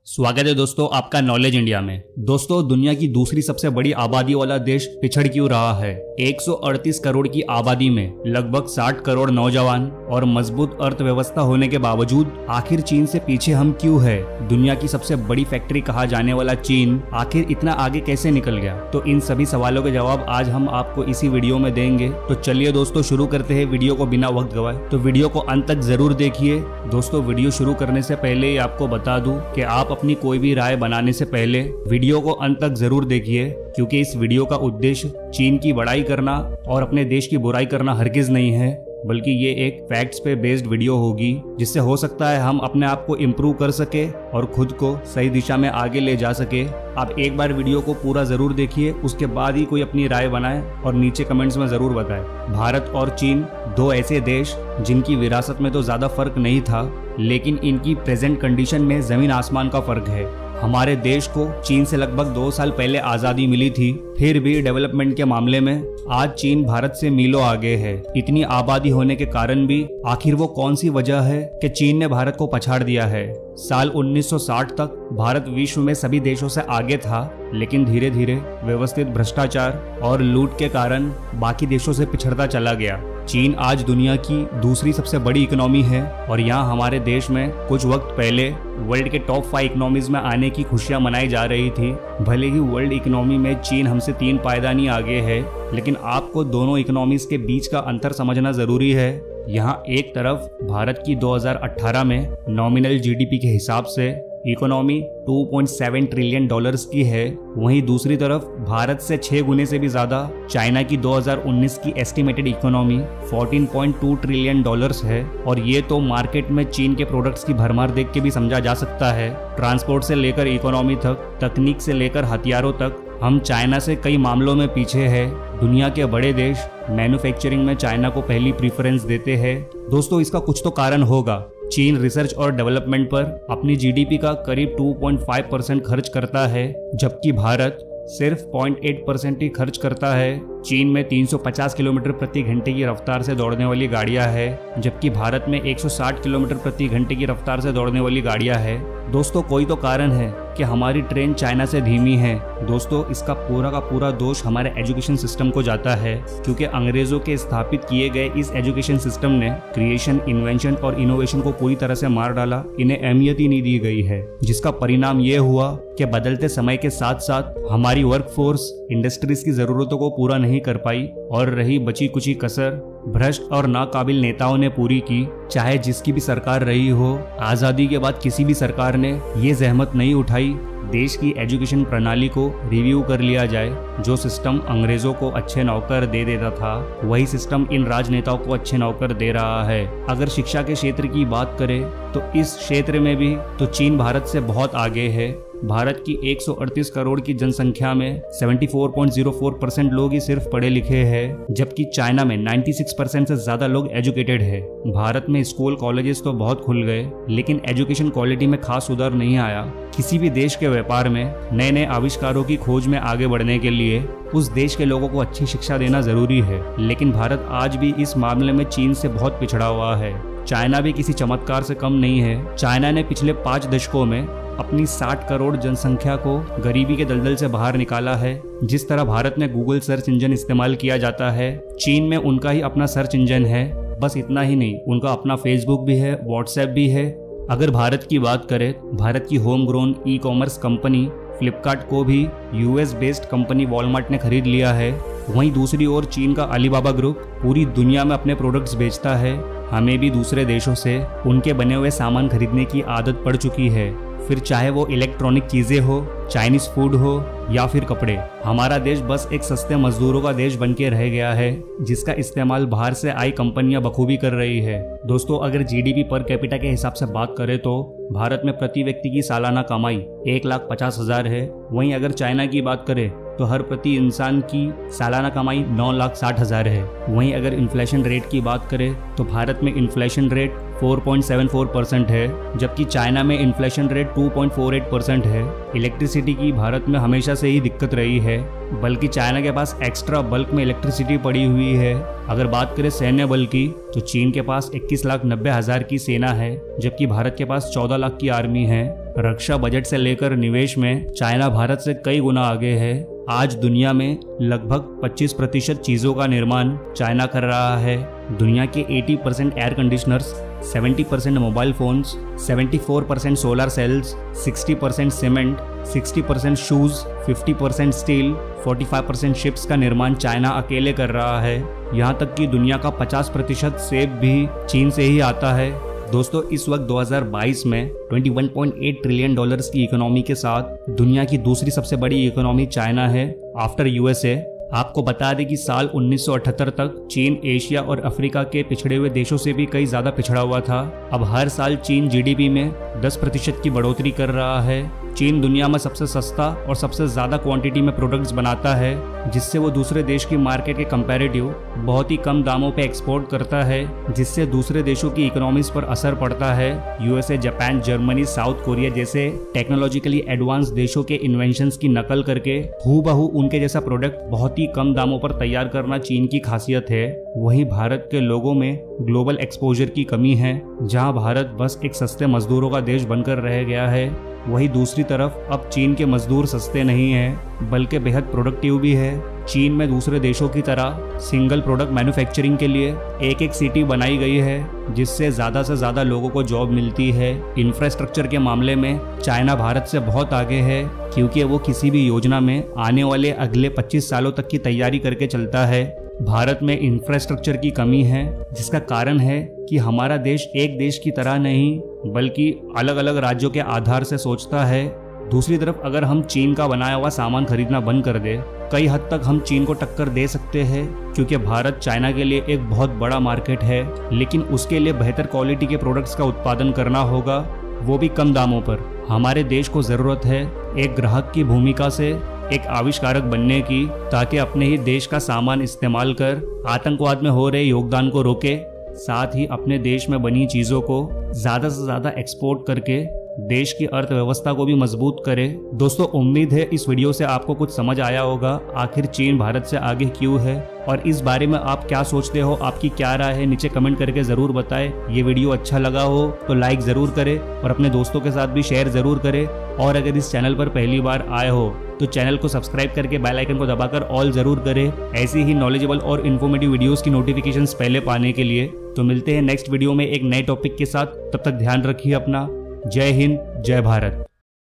स्वागत है दोस्तों आपका नॉलेज इंडिया में। दोस्तों दुनिया की दूसरी सबसे बड़ी आबादी वाला देश पिछड़ क्यों रहा है? 138 करोड़ की आबादी में लगभग 60 करोड़ नौजवान और मजबूत अर्थव्यवस्था होने के बावजूद आखिर चीन से पीछे हम क्यों है? दुनिया की सबसे बड़ी फैक्ट्री कहा जाने वाला चीन आखिर इतना आगे कैसे निकल गया? तो इन सभी सवालों के जवाब आज हम आपको इसी वीडियो में देंगे। तो चलिए दोस्तों शुरू करते हैं वीडियो को बिना वक्त गवाए। तो वीडियो को अंत तक जरूर देखिए। दोस्तों वीडियो शुरू करने से पहले ही आपको बता दूं कि आप अपनी कोई भी राय बनाने से पहले वीडियो को अंत तक जरूर देखिए, क्योंकि इस वीडियो का उद्देश्य चीन की बड़ाई करना और अपने देश की बुराई करना हरगिज नहीं है, बल्कि ये एक फैक्ट्स पे बेस्ड वीडियो होगी जिससे हो सकता है हम अपने आप को इम्प्रूव कर सके और खुद को सही दिशा में आगे ले जा सके। आप एक बार वीडियो को पूरा जरूर देखिए, उसके बाद ही कोई अपनी राय बनाए और नीचे कमेंट्स में जरूर बताएं। भारत और चीन दो ऐसे देश जिनकी विरासत में तो ज्यादा फर्क नहीं था, लेकिन इनकी प्रेजेंट कंडीशन में जमीन आसमान का फर्क है। हमारे देश को चीन से लगभग 2 साल पहले आजादी मिली थी, फिर भी डेवलपमेंट के मामले में आज चीन भारत से मीलों आगे है। इतनी आबादी होने के कारण भी आखिर वो कौन सी वजह है कि चीन ने भारत को पछाड़ दिया है? साल 1960 तक भारत विश्व में सभी देशों से आगे था, लेकिन धीरे धीरे व्यवस्थित भ्रष्टाचार और लूट के कारण बाकी देशों से पिछड़ता चला गया। चीन आज दुनिया की दूसरी सबसे बड़ी इकोनॉमी है और यहाँ हमारे देश में कुछ वक्त पहले वर्ल्ड के टॉप 5 इकोनॉमीज में आने की खुशियां मनाई जा रही थी। भले ही वर्ल्ड इकोनॉमी में चीन हमसे 3 पायदानी आगे है, लेकिन आपको दोनों इकोनॉमीज के बीच का अंतर समझना जरूरी है। यहाँ एक तरफ भारत की 2018 में नॉमिनल जीडीपी के हिसाब से इकोनॉमी 2.7 ट्रिलियन डॉलर्स की है, वहीं दूसरी तरफ भारत से 6 गुने से भी ज्यादा चाइना की 2019 की एस्टिमेटेड इकोनॉमी 14.2 ट्रिलियन डॉलर्स है। और ये तो मार्केट में चीन के प्रोडक्ट्स की भरमार देख के भी समझा जा सकता है। ट्रांसपोर्ट से लेकर इकोनॉमी तक, तकनीक से लेकर हथियारों तक हम चाइना से कई मामलों में पीछे है। दुनिया के बड़े देश मैन्युफैक्चरिंग में चाइना को पहली प्रीफरेंस देते हैं। दोस्तों इसका कुछ तो कारण होगा। चीन रिसर्च और डेवलपमेंट पर अपनी जीडीपी का करीब 2.5% खर्च करता है, जबकि भारत सिर्फ 0.8% ही खर्च करता है। चीन में 350 किलोमीटर प्रति घंटे की रफ्तार से दौड़ने वाली गाड़ियां हैं, जबकि भारत में 160 किलोमीटर प्रति घंटे की रफ्तार से दौड़ने वाली गाड़ियां हैं। दोस्तों कोई तो कारण है कि हमारी ट्रेन चाइना से धीमी है। दोस्तों इसका पूरा का पूरा दोष हमारे एजुकेशन सिस्टम को जाता है, क्योंकि अंग्रेजों के स्थापित किए गए इस एजुकेशन सिस्टम ने क्रिएशन, इन्वेंशन और इनोवेशन को पूरी तरह से मार डाला। इन्हें अहमियत ही नहीं दी गई है, जिसका परिणाम ये हुआ कि बदलते समय के साथ साथ हमारी वर्कफोर्स इंडस्ट्रीज की जरूरतों को पूरा नहीं कर पाई और रही बची कुची कसर भ्रष्ट और नाकाबिल नेताओं ने पूरी की। चाहे जिसकी भी सरकार रही हो, आजादी के बाद किसी भी सरकार ने ये जहमत नहीं उठाई देश की एजुकेशन प्रणाली को रिव्यू कर लिया जाए। जो सिस्टम अंग्रेजों को अच्छे नौकर दे देता था, वही सिस्टम इन राजनेताओं को अच्छे नौकर दे रहा है। अगर शिक्षा के क्षेत्र की बात करें तो इस क्षेत्र में भी तो चीन भारत से बहुत आगे है। भारत की 138 करोड़ की जनसंख्या में 74.04% लोग ही सिर्फ पढ़े लिखे हैं, जबकि चाइना में 96% से ज्यादा लोग एजुकेटेड है। भारत में स्कूल कॉलेजेस तो बहुत खुल गए, लेकिन एजुकेशन क्वालिटी में खास सुधार नहीं आया। किसी भी देश के व्यापार में नए नए आविष्कारों की खोज में आगे बढ़ने के लिए उस देश के लोगों को अच्छी शिक्षा देना जरूरी है, लेकिन भारत आज भी इस मामले में चीन से बहुत पिछड़ा हुआ है। चाइना भी किसी चमत्कार से कम नहीं है। चाइना ने पिछले 5 दशकों में अपनी 60 करोड़ जनसंख्या को गरीबी के दलदल से बाहर निकाला है। जिस तरह भारत में गूगल सर्च इंजन इस्तेमाल किया जाता है, चीन में उनका ही अपना सर्च इंजन है। बस इतना ही नहीं, उनका अपना फेसबुक भी है, व्हाट्सएप भी है। अगर भारत की बात करें, भारत की home grown e commerce company Flipkart को भी यूएस बेस्ड कंपनी वॉलमार्ट ने खरीद लिया है। वहीं दूसरी ओर चीन का अलीबाबा ग्रुप पूरी दुनिया में अपने प्रोडक्ट्स बेचता है। हमें भी दूसरे देशों से उनके बने हुए सामान खरीदने की आदत पड़ चुकी है, फिर चाहे वो इलेक्ट्रॉनिक चीजें हो, चाइनीज फूड हो या फिर कपड़े। हमारा देश बस एक सस्ते मजदूरों का देश बन के रह गया है, जिसका इस्तेमाल बाहर से आई कंपनियां बखूबी कर रही है। दोस्तों अगर जीडीपी पर कैपिटा के हिसाब से बात करें तो भारत में प्रति व्यक्ति की सालाना कमाई 1,50,000 है। वहीं अगर चाइना की बात करें तो हर प्रति इंसान की सालाना कमाई 9,60,000 है। वहीं अगर इन्फ्लेशन रेट की बात करें तो भारत में इन्फ्लेशन रेट 4.74% है, जबकि चाइना में इन्फ्लेशन रेट 2.48% है। इलेक्ट्रिसिटी की भारत में हमेशा से ही दिक्कत रही है, बल्कि चाइना के पास एक्स्ट्रा बल्क में इलेक्ट्रिसिटी पड़ी हुई है। अगर बात करें सैन्य बल की तो चीन के पास 21,90,000 की सेना है, जबकि भारत के पास 14 लाख की आर्मी है। रक्षा बजट से लेकर निवेश में चाइना भारत से कई गुना आगे है। आज दुनिया में लगभग 25% चीजों का निर्माण चाइना कर रहा है। दुनिया के 80% air conditioners, 70% mobile phones, 74% solar cells, 60% cement, 60% shoes, 50% steel, 45% ships का निर्माण चाइना अकेले कर रहा है। यहाँ तक कि दुनिया का 50% सेब भी चीन से ही आता है। दोस्तों, इस वक्त 2022 में $21.8 ट्रिलियन की इकोनॉमी के साथ दुनिया की दूसरी सबसे बड़ी इकोनॉमी चाइना है आफ्टर यूएसए। आपको बता दें कि साल 1978 तक चीन एशिया और अफ्रीका के पिछड़े हुए देशों से भी कई ज्यादा पिछड़ा हुआ था। अब हर साल चीन जीडीपी में 10% की बढ़ोतरी कर रहा है। चीन दुनिया में सबसे सस्ता और सबसे ज्यादा क्वांटिटी में प्रोडक्ट्स बनाता है, जिससे वो दूसरे देश की मार्केट के कंपैरेटिव बहुत ही कम दामों पे एक्सपोर्ट करता है, जिससे दूसरे देशों की इकोनॉमीज पर असर पड़ता है। USA, Japan, Germany, South Korea जैसे टेक्नोलॉजिकली एडवांस देशों के इन्वेंशंस की नकल करके हूबहू उनके जैसा प्रोडक्ट बहुत ही कम दामों पर तैयार करना चीन की खासियत है। वहीं भारत के लोगों में ग्लोबल एक्सपोजर की कमी है, जहां भारत बस एक सस्ते मजदूरों का देश बनकर रह गया है। वहीं दूसरी तरफ अब चीन के मजदूर सस्ते नहीं हैं, बल्कि बेहद प्रोडक्टिव भी है। चीन में दूसरे देशों की तरह सिंगल प्रोडक्ट मैन्युफैक्चरिंग के लिए एक सिटी बनाई गई है, जिससे ज़्यादा से ज़्यादा लोगों को जॉब मिलती है। इंफ्रास्ट्रक्चर के मामले में चाइना भारत से बहुत आगे है, क्योंकि वो किसी भी योजना में आने वाले अगले 25 सालों तक की तैयारी करके चलता है। भारत में इंफ्रास्ट्रक्चर की कमी है, जिसका कारण है कि हमारा देश एक देश की तरह नहीं बल्कि अलग अलग राज्यों के आधार से सोचता है। दूसरी तरफ अगर हम चीन का बनाया हुआ सामान खरीदना बंद कर दे, कई हद तक हम चीन को टक्कर दे सकते हैं, क्योंकि भारत चाइना के लिए एक बहुत बड़ा मार्केट है। लेकिन उसके लिए बेहतर क्वालिटी के प्रोडक्ट्स का उत्पादन करना होगा, वो भी कम दामों पर। हमारे देश को जरूरत है एक ग्राहक की भूमिका से एक आविष्कारक बनने की, ताकि अपने ही देश का सामान इस्तेमाल कर आतंकवाद में हो रहे योगदान को रोके, साथ ही अपने देश में बनी चीजों को ज्यादा से ज्यादा एक्सपोर्ट करके देश की अर्थव्यवस्था को भी मजबूत करे। दोस्तों, उम्मीद है इस वीडियो से आपको कुछ समझ आया होगा, आखिर चीन भारत से आगे क्यों है, और इस बारे में आप क्या सोचते हो, आपकी क्या राय है, नीचे कमेंट करके जरूर बताएं। ये वीडियो अच्छा लगा हो तो लाइक जरूर करें और अपने दोस्तों के साथ भी शेयर जरूर करें। और अगर इस चैनल पर पहली बार आए हो तो चैनल को सब्सक्राइब करके बेल आइकन को दबाकर ऑल जरूर करें, ऐसी ही नॉलेजेबल और इन्फॉर्मेटिव वीडियोस की नोटिफिकेशंस पहले पाने के लिए। तो मिलते हैं नेक्स्ट वीडियो में एक नए टॉपिक के साथ, तब तक ध्यान रखिए अपना। जय हिंद, जय भारत।